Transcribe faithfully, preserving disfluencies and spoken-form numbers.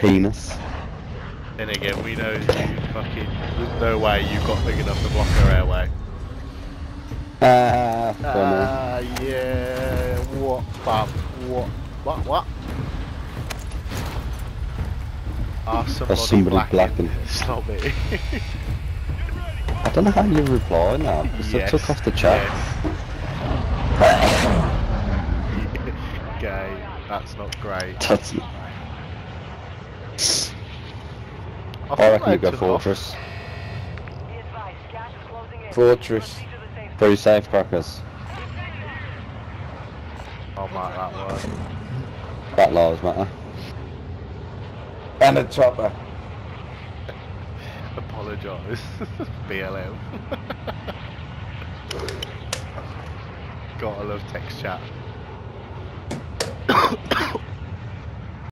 penis. Then again, we know you fucking. There's no way you've got big enough to block her airway. Ah, funny. Ah, yeah. What? But what? What? What? Ah, somebody, somebody blacking. blacking. It's not me. I don't know how you reply now, because Yes, I took off the chat. Yes. Gay. That's not great. That's, I, I think reckon you go took off. Fortress. Fortress. Pretty safe, crackers. I'll mark that one. That lives matter. And a chopper. Apologise. B L M. Gotta love text chat.